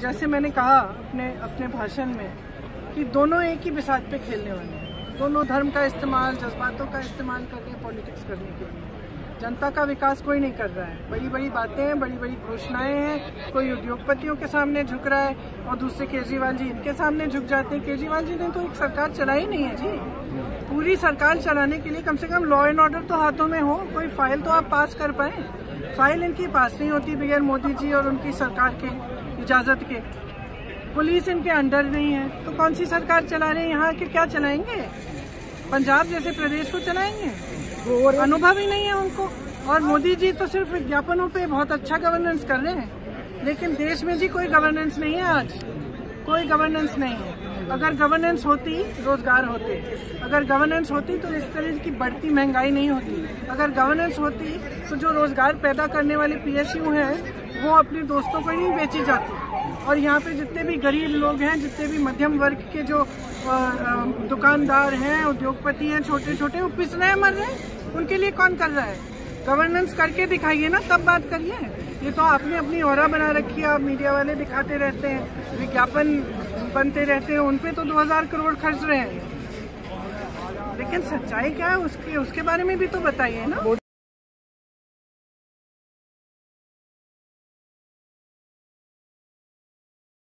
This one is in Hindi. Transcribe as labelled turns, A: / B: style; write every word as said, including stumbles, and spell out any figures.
A: जैसे मैंने कहा अपने अपने भाषण में कि दोनों एक ही बिसात पे खेलने वाले हैं। दोनों धर्म का इस्तेमाल, जज्बातों का इस्तेमाल कर रहे हैं पॉलिटिक्स करने के लिए। जनता का विकास कोई नहीं कर रहा है। बड़ी बड़ी बातें हैं, बड़ी बड़ी घोषणाएं हैं। कोई उद्योगपतियों के सामने झुक रहा है और दूसरे केजरीवाल जी इनके सामने झुक जाते हैं। केजरीवाल जी ने तो एक सरकार चलाई नहीं है जी। पूरी सरकार चलाने के लिए कम से कम लॉ एंड ऑर्डर तो हाथों में हो, कोई फाइल तो आप पास कर पाए। फाइल इनकी पास नहीं होती बगैर मोदी जी और उनकी सरकार के इजाजत के। पुलिस इनके अंडर नहीं है तो कौन सी सरकार चला रहे हैं? यहाँ के क्या चलाएंगे? पंजाब जैसे प्रदेश को चलाएंगे? अनुभव ही नहीं है उनको। और मोदी जी तो सिर्फ विज्ञापनों पे बहुत अच्छा गवर्नेंस कर रहे हैं, लेकिन देश में जी कोई गवर्नेंस नहीं है। आज कोई गवर्नेंस नहीं है। अगर गवर्नेंस होती, रोजगार होते। अगर गवर्नेंस होती तो इस तरह की बढ़ती महंगाई नहीं होती। अगर गवर्नेंस होती तो जो रोजगार पैदा करने वाले पीएसयू हैं वो अपने दोस्तों को ही नहीं बेची जाती। और यहाँ पे जितने भी गरीब लोग हैं, जितने भी मध्यम वर्ग के जो दुकानदार हैं, उद्योगपति हैं, छोटे छोटे, वो पिस रहे हैं, मर रहे हैं। उनके लिए कौन कर रहा है? गवर्नेंस करके दिखाइए ना, तब बात करिए। ये तो आपने अपनी ऑरा बना रखी है। आप मीडिया वाले दिखाते रहते हैं, विज्ञापन बनते रहते हैं, उनपे तो दो हजार करोड़ खर्च रहे हैं। लेकिन सच्चाई क्या है उसके उसके बारे में भी तो बताइए ना।